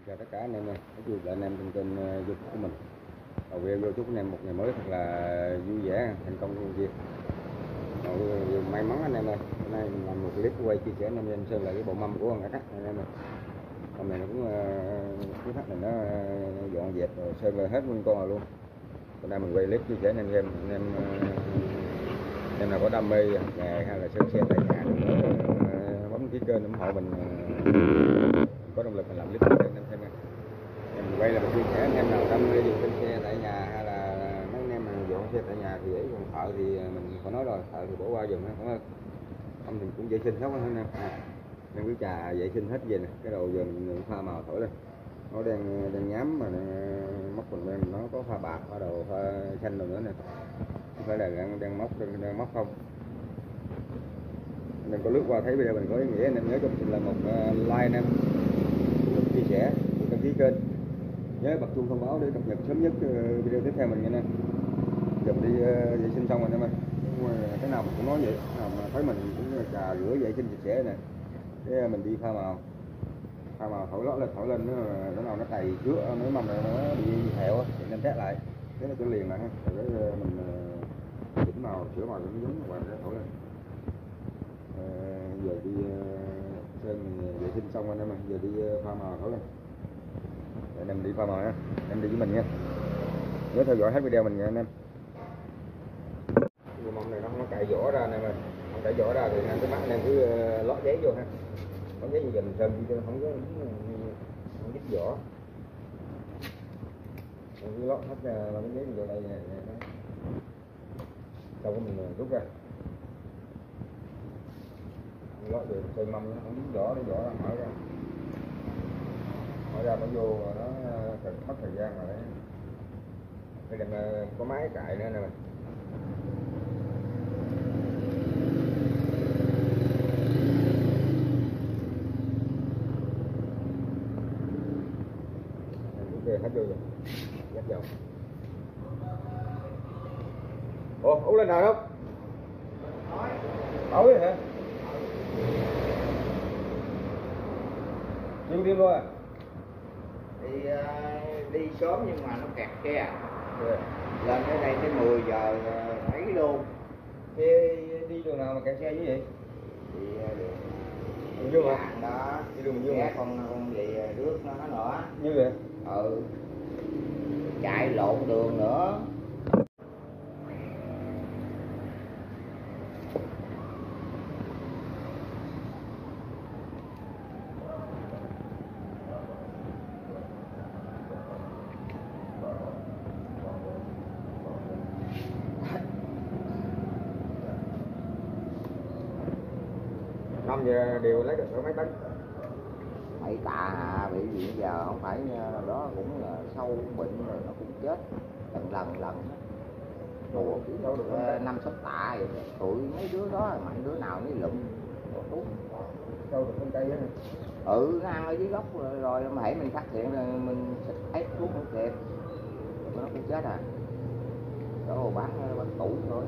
Chào tất cả anh em, nói vui là anh em trên kênh YouTube của mình. Đầu video vô chúc anh em một ngày mới thật là vui vẻ, thành công công việc. May mắn anh em ơi, hôm nay mình làm một clip quay chia sẻ anh em xem là cái bộ mâm của con anh em ơi. Hôm nay nó cũng cái thắt này nó dọn dẹp rồi sơn lại hết nguyên con rồi luôn. Hôm nay mình quay clip chia sẻ anh em nào có đam mê nghề hay là sơn xe tại nhà thì bấm ký kênh ủng hộ mình có động lực mình làm clip cho anh em xem nha. Em quay là một chia sẻ anh em nào đam mê dùng sơn xe tại nhà hay là mấy anh em mà dọn xe tại nhà thì ấy, còn thợ thì mình có nói rồi, thợ thì bỏ qua dùm ha, không thì cũng vệ sinh hết anh em. Nên cái trà vệ sinh hết về nè, cái đầu giờ mình pha màu thổi lên, nó đang nhám mà móc mình lên nó có pha bạc, pha đầu pha xanh rồi nữa nè, không phải là đang móc không. Nên có lướt qua thấy video mình có ý nghĩa nên nhớ cho mình là một like nè, một chia sẻ, một đăng ký kênh, nhớ bật chuông thông báo để cập nhật sớm nhất video tiếp theo mình nha anh em. Giờ mình đi vệ sinh xong rồi anh em ơi, cái nào mình cũng nói vậy, nào mà thấy mình cũng trà rửa vệ sinh sạch sẽ nè, cái mình đi pha màu thổi lót lên, thổi lên nó nào nó cày trước nếu mầm này nó bị hẹo thì nên test lại cái nó sẽ liền lại ha, rồi cái mình chỉnh màu sửa màu nó giống và nó thổi lên. Giờ đi sơn vệ sinh xong anh em ơi, giờ đi pha màu thổi lên. Để anh em đi pha màu nha, em đi với mình nha, nhớ theo dõi hết video mình nha anh em. Cái mâm này nó không có cạy vỏ ra anh em ơi, không cạy vỏ ra thì anh cái mắt anh em cứ lót giấy vô ha, lót giấy vô mình sơn cho nó không đứt vỏ, mình cứ lót hết ra là cái giấy vô đây nè, xong cái mình rút ra, lót được sơn mâm nó không đứt vỏ, cái vỏ nó mở ra nó vô nó cần mất thời gian rồi đấy. Đây là có máy cạy nữa nè. Ok, hết vô rồi, dắt vào. Ủa, Út lên nào không? Tối hả? Đi luôn à? Đi sớm nhưng mà nó kẹt xe. Lên tới đây tới 10 giờ thấy luôn. Thế đi đường nào mà kẹt xe như vậy? Thì đường Dương hả? Đó. Đi đường Dương hả? Con gì nước nó nữa. Như vậy? Chạy lộn đường nữa. Năm giờ đều lấy được mấy tấn? Mấy tạ à, bị gì giờ không phải đó cũng là sâu bệnh rồi nó cũng chết lần mùa chỉ được 5-6 tạ vậy. Tụi mấy đứa đó mạnh đứa nào nó lụm thuốc Sâu được con cây á? Nó ăn ở dưới gốc rồi mà hãy mình phát hiện là mình xịt ép thuốc không kịp nó cũng chết à. Đó bán tủ thôi.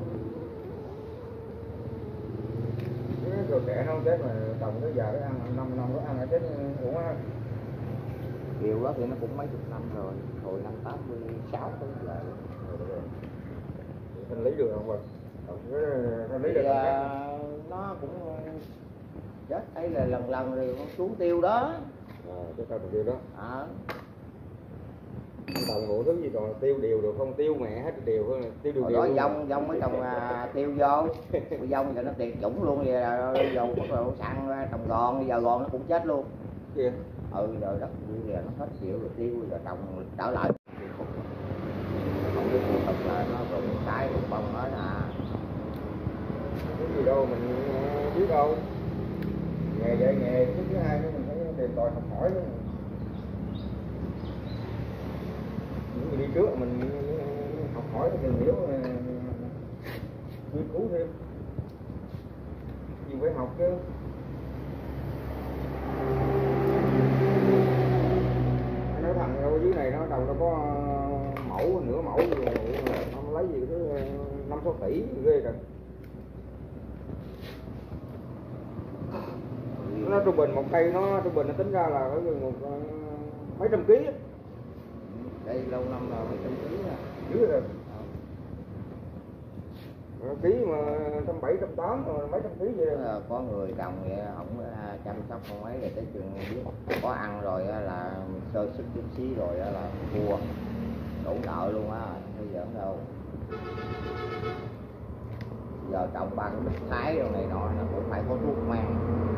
Rồi trẻ nó không chết mà trồng tới giờ nó ăn 5 năm nó ăn ở chết uổng á. Điều đó thì nó cũng mấy chục năm rồi, hồi năm 86 tới giờ. Thanh lý được không ạ? Thanh lý được nó cũng chết ấy là lần rồi con xuống tiêu đó. Cái sao tiêu đó. Trồng bộ thứ gì còn tiêu điều được không? Tiêu mẹ hết đều hơn tiêu điều. Hồi đó dông mới trồng tiêu vô. Dông rồi nó tiệt chủng luôn vậy là dầu bắt đầu săn trồng gòn, giờ gòn nó cũng chết luôn. Kìa. Rồi đất giờ nó hết chịu rồi tiêu rồi trồng trở lại. Không biết cuộc thật là nó rụng cái rụng bông hết à. Cái gì đâu mình biết đâu. Nghề dạy nghề thứ hai nữa mình phải tìm tòi học hỏi nữa. Những người đi trước mình học hỏi tìm hiểu nghiên cứu thêm. Gì phải học chứ. Nói thằng đâu dưới này nó đâu có mẫu nửa mẫu gì không lấy gì cứ 5-6 tỷ ghê rồi. Nó trung bình một cây nó trung bình nó tính ra là một mấy trăm ký á. Đây lâu năm rồi mấy trăm ký à. Dưới rồi. Ký mà 170, 180 rồi mấy trăm ký vậy đó. Có người trồng vậy không chăm sóc không ấy, rồi tới chừng biết có ăn rồi là sơ sức chút xí rồi là thua đủ nợ luôn á, bây giờ đâu. Giờ trồng 3 cái bích thái rồi này nọ nó cũng phải có thuốc men.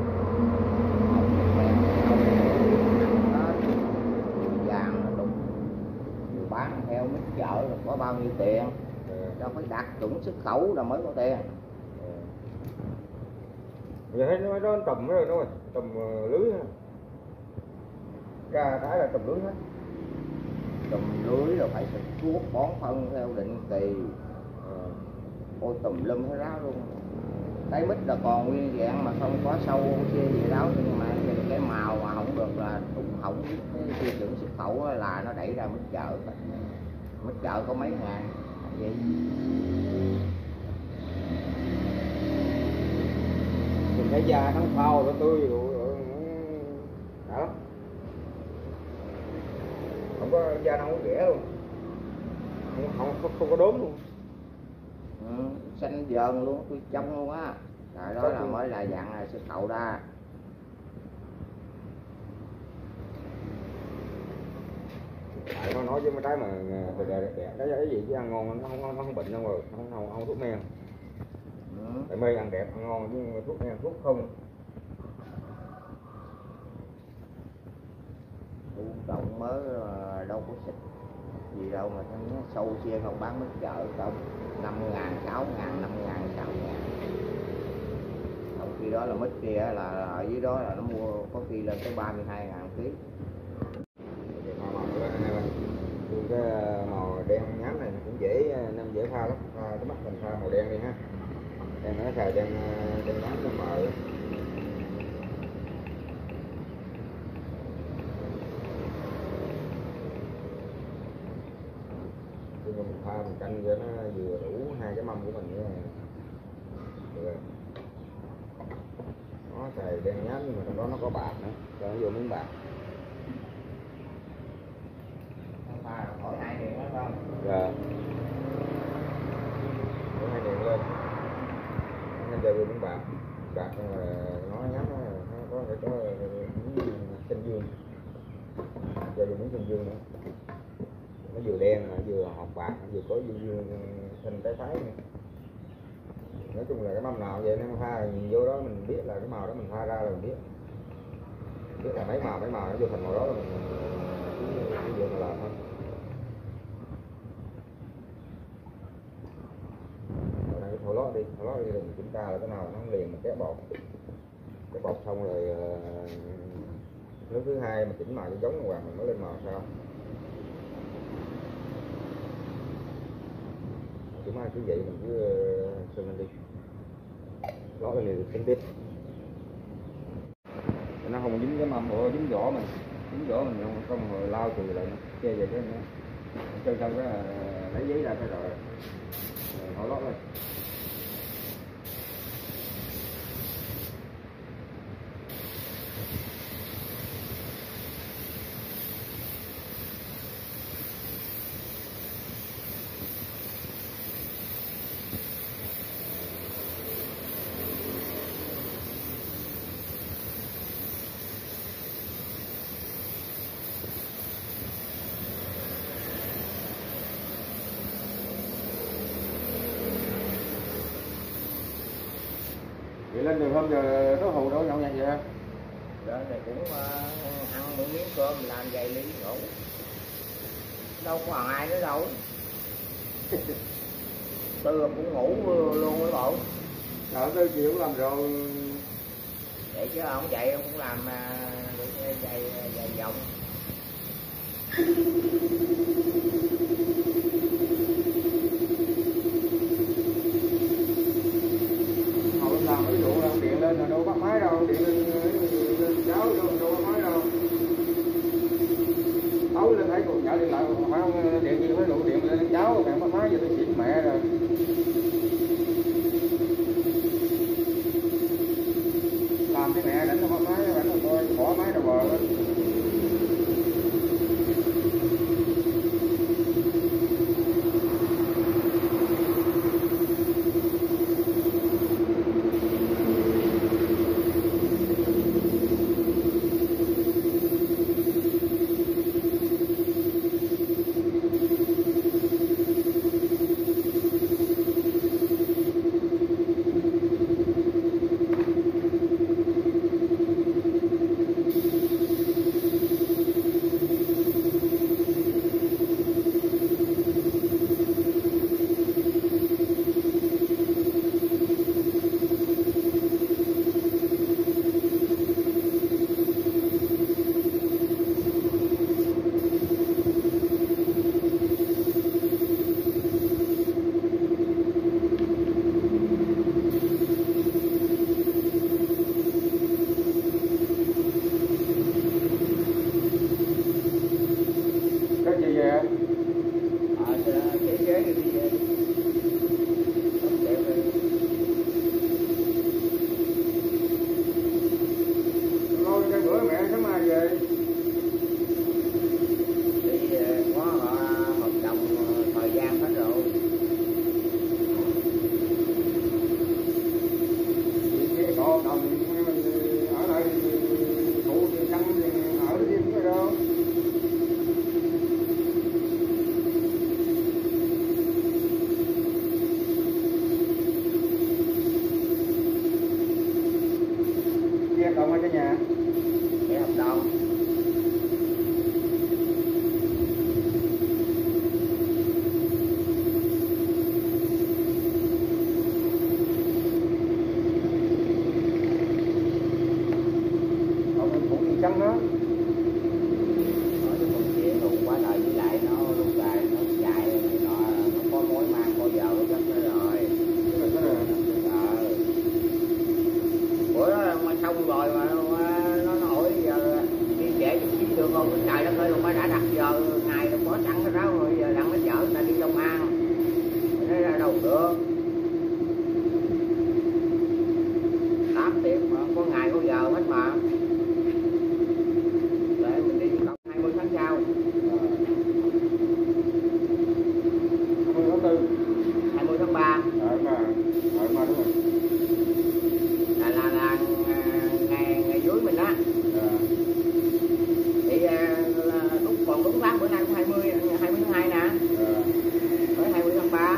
Vàng nó đục bán theo mít chợ là có bao nhiêu tiền, đâu phải đạt chuẩn xuất khẩu là mới có tiền. Giờ thấy nó trùm rồi nó trùm lưới ha. Ra cái là trùm lưới hết. Trùm lưới rồi phải xịt thuốc bón phân theo định kỳ. Ôi tùm lum hết ráo luôn. Cái mít là còn nguyên dạng mà không có sâu chia gì đó, nhưng mà cái màu mà không được là cũng hỏng cái tiêu chuẩn xuất khẩu là nó đẩy ra mít chợ. Mít chợ có mấy ngàn vậy. Mình thấy da nó phao nó tươi rồi đã lắm. Không có da nó không có ghẻ luôn, không có đốm luôn. Xanh dờn luôn, tôi trong luôn á. Đó là mới là dạng là xuất khẩu ra. Tại nó nói với mấy trái mà đẹp cái gì chứ ăn ngon, nó không bệnh đâu rồi, không thuốc men. Tại mê ăn đẹp ăn ngon chứ thuốc men thuốc không. Trồng mới đâu có xịt gì đâu mà nó sâu chia không bán mít chợ đâu 5.000, 6.000, 5.000, 6.000. Trong khi đó là mít kia là ở dưới đó là nó mua có khi lên tới 32.000 ký. Cái màu đen nhám này cũng dễ nên dễ pha lắm, pha cái mắt mình pha màu đen đi ha. Đen nó xài đen nhám cho mờ. Khi mà mình pha mình canh cho nó vừa đủ hai cái mâm của mình nữa. Được. Nó xài đen nhám nhưng mà trong đó nó có bạc nữa, cho nó vô miếng bạc. Hỏi hai điện đó không? Dạ. Hỏi hai điện lên. Nó chơi vô miếng bạc. Bạc nó nhám nó có phải có xanh dương. Chơi vô miếng xanh dương nữa. Nó vừa đen vừa hột bạc, vừa có dương xanh trái phái nữa. Nói chung là cái mâm nào vậy nó pha vô đó mình biết là cái màu đó mình pha ra là mình biết là mấy màu nó vô thành màu đó là mình vừa mà làm thôi. Cái thổi lót đi rồi mình kiểm tra là cái nào nó không liền mình kéo bột xong rồi nước thứ hai mình chỉnh màu cho giống hoàng mình mới lên màu sao. Chứ mà cứ vậy mình cứ sơn lên đi, lót lên thì tính tiếp nó không dính cái mâm bộ dính vỏ mình không rồi lao chùi lại nó che về cái nữa chơi xong cái lấy giấy ra cái rồi họ lót lên. Vậy lên đường hôm giờ nó hù đâu nhậu nhạt vậy? Giờ này cũng ăn một miếng cơm làm vài ly ngủ. Đâu còn ai nữa đâu. Trưa cũng ngủ luôn với bộ. Tới chiều cũng làm rồi. Vậy chứ ông chạy ông cũng làm vài vòng. Làm ví dụ điện lên là đâu bắt máy đâu, điện lên cháu đâu bắt máy đâu. Tối lên thấy cuộc nhậu điện lại phải không, điện gì phải đủ điện lên cháu mẹ bắt máy giờ tôi xỉn mẹ rồi. Làm cái mẹ đánh nó bắt máy, đánh nó coi bỏ máy rồi bờ lên. được không? Trời đất ơi, mà đã đặt giờ ngày nó có sẵn rồi đó, rồi giờ đang mới chở người ta đi Long An. Thế ra đâu được. 8 tiếng mà không có ngày có giờ hết mà. Để mình đi cọc 20 tháng sau. 20 tháng 4. 20 tháng 3. Mà đúng rồi. Là ngày dưới mình á. Thì đúng còn đúng tháng bữa nay cũng 20 tháng 2 nè. Tới 20 tháng 3.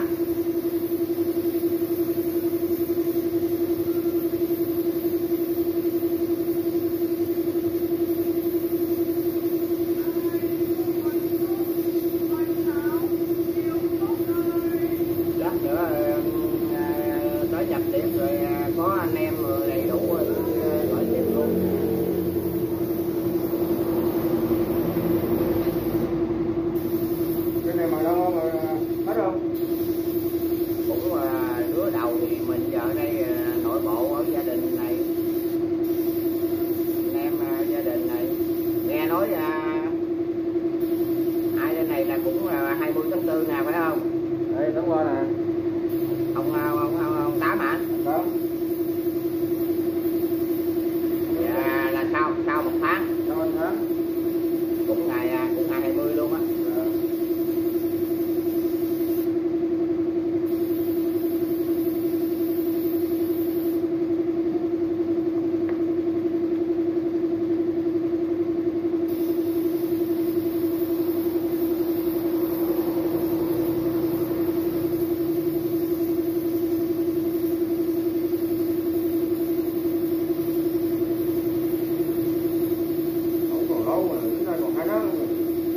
Lát nữa tới nhập tiệm rồi có anh em rồi đầy đủ rồi gọi tiệm luôn. Cái này mà đâu mà hết không? Cũng đứa đầu thì mình giờ ở đây nội bộ ở gia đình này, anh em gia đình này nghe nói ai lên này là cũng 20 tháng 4 nè phải không? Đây tháng qua nè. Ông Tám hả? Đó. Dạ là sau một tháng. Sao anh tháng? Cũng ngày 20 luôn á. Không còn lâu mà chúng ta còn 2 tháng nữa.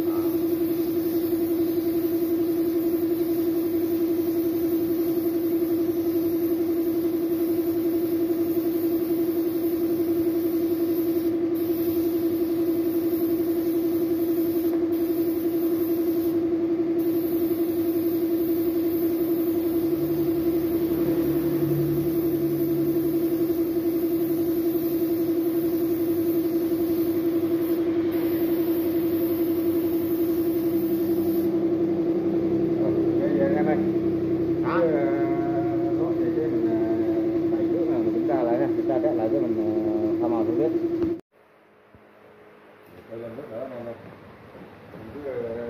Lại cho mình tham màu biết. Đây là nước nữa anh em ơi. Mình cứ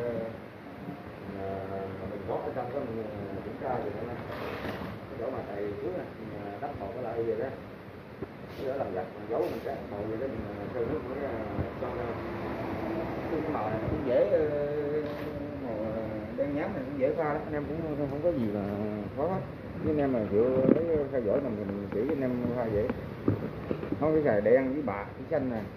mình rót ở trong cái mình kiểm tra thì nó cái chỗ mà thầy trước này mình đắp một cái lại về đó. Cái đó làm gạch mình giấu mình cái màu về đó mình sơn nước nó cho cái màu này cũng dễ màu đen nhám này cũng dễ pha đó. Anh em cũng không có gì là khó hết. Với anh em mà chịu lấy theo dõi mình chỉ anh em pha dễ. Không cái xài đen với bạc với xanh nè.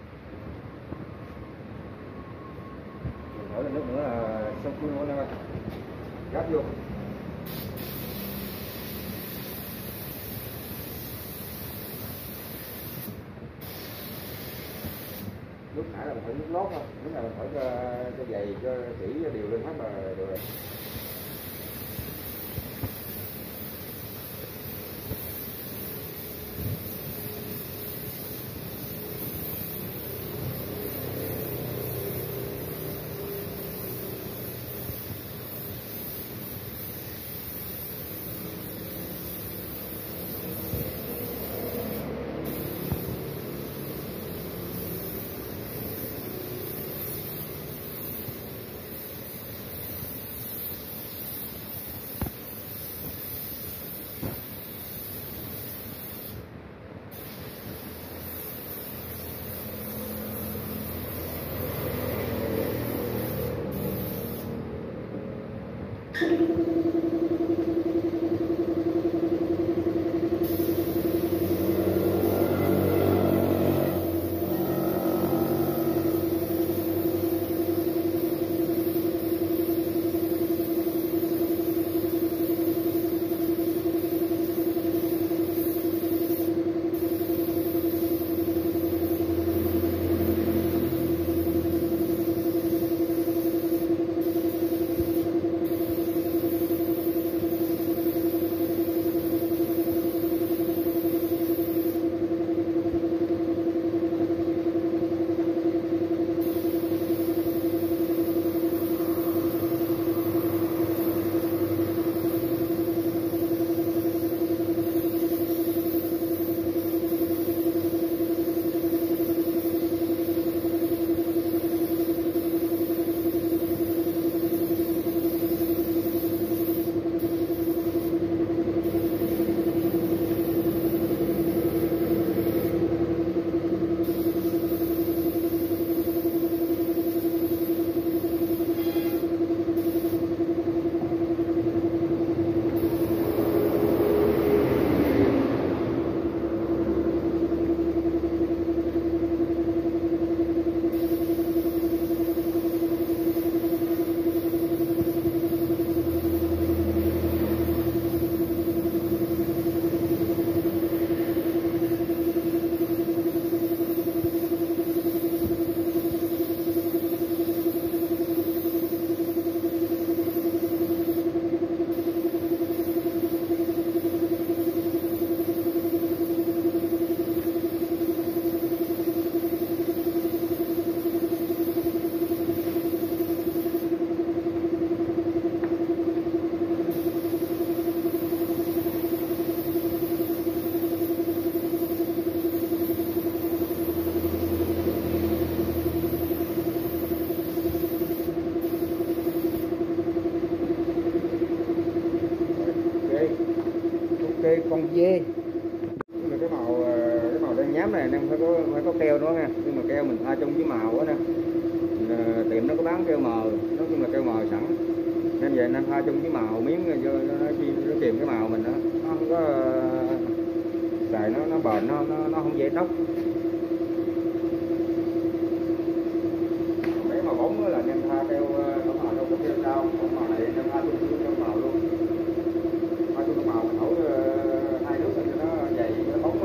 Mình thổi lên nước nữa là xong khuôn luôn em ơi. Gắp vô. Lúc nãy là mình thổi nước lót thôi, lúc này mình thổi cho dày cho chỉ điều lên hết là được rồi. con dê. Nhưng mà cái màu đen nhám này anh em phải có keo nữa nha, nhưng mà keo mình pha chung với màu á nè. Tiệm nó có bán keo mờ, nói chung là keo mờ sẵn, nên vậy nên pha chung với màu miếng cho nó kìm cái màu mình đó, nó không có xài nó bền, nó không dễ tóc. Mấy màu bóng là anh em pha keo tổng màu đâu có keo sao, tổng màu này anh em pha chung với màu luôn, pha chung màu mình thổi hai nước cho nó dày nó bóng.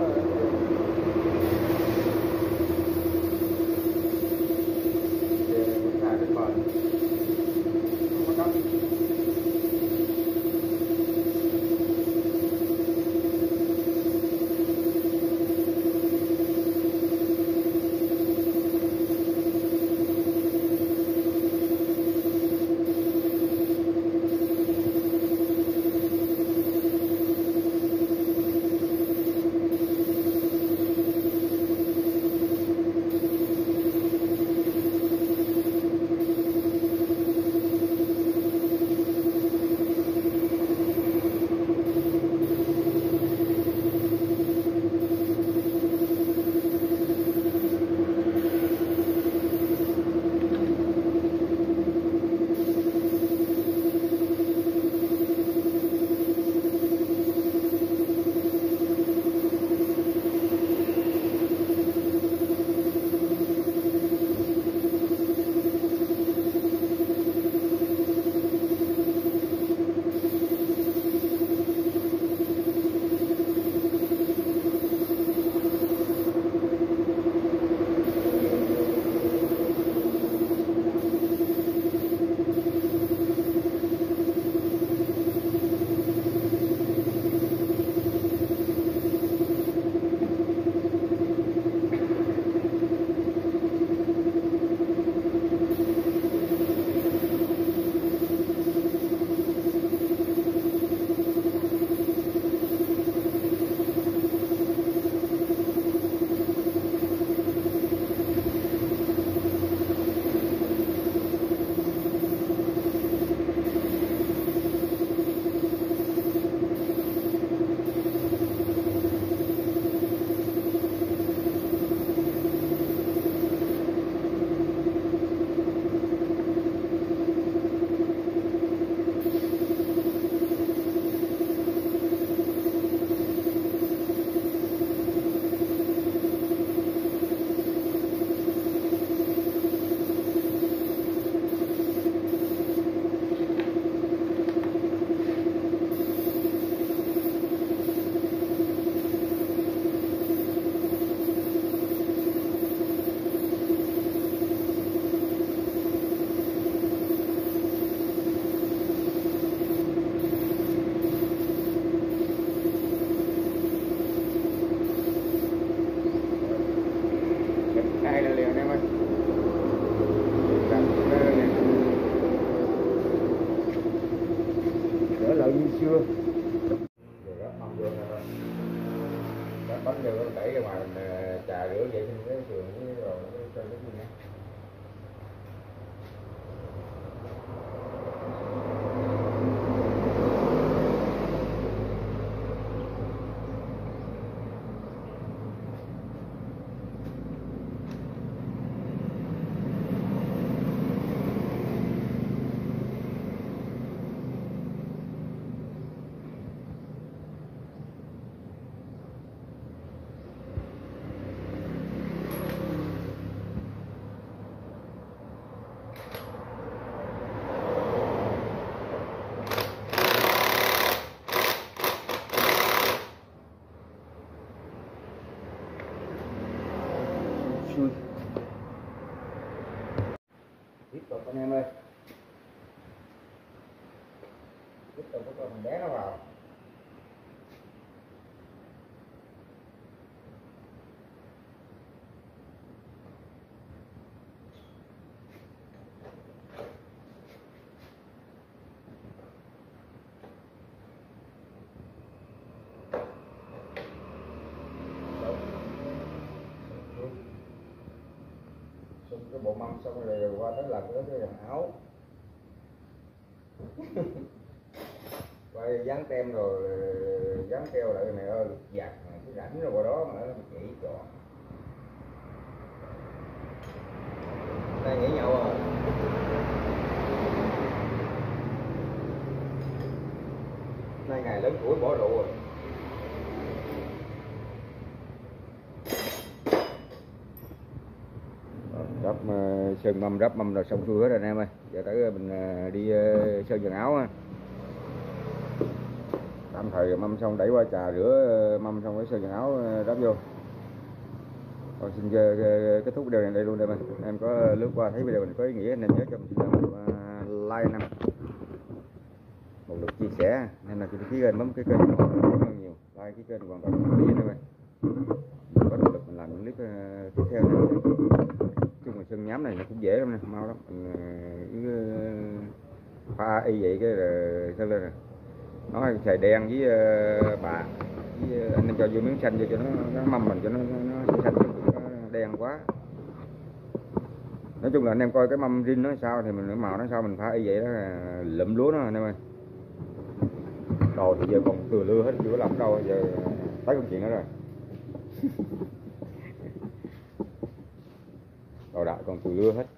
Chưa rồi đó, không được rồi. Bánh vô nó đẩy ra ngoài mình trà rửa vệ sinh cái sườn với rồi nó cho cái gì nữa. Tiếp tục anh em ơi, tiếp tục có con bé nó vào. Xong cái bộ mâm xong rồi qua tới lần nữa cái quần áo. Quay dán tem rồi dán keo lại này ơi, giặt cái rãnh rồi qua đó mà nó chỉ tròn. Đây nghỉ nhậu rồi. Nay ngày lớn tuổi bỏ rượu rồi. Ráp sơn mâm, ráp mâm rồi xong xuôi hết rồi anh em ơi. Giờ tới mình đi sơn quần áo ha. Tạm thời mâm xong đẩy qua trà rửa mâm xong cái sơn quần áo ráp vô. Còn xin kết thúc video này đây luôn đây mình. Em có lướt qua thấy video mình có ý nghĩa nên nhớ cho mình like nè, một lượt chia sẻ, nên là cái kênh bấm cái kênh hơn nhiều, like cái kênh hoàn toàn miễn phí thôi. Có động lực mình làm những clip tiếp theo này. Chung là sơn nhám này nó cũng dễ lắm nè, mau lắm. Mình cứ pha y vậy cái rồi sơn lên rồi. Nó xài đen với bạc với anh em cho vô miếng xanh vô cho nó mâm mình cho nó xanh nó đen quá. Nói chung là anh em coi cái mâm rin nó sao thì mình màu nó sao mình pha y vậy đó, lụm lúa nó anh em ơi. Đồ thì giờ còn từ lưa hết, chưa có làm đâu, giờ tới công chuyện đó rồi. Đồ đại còn từ lưa hết.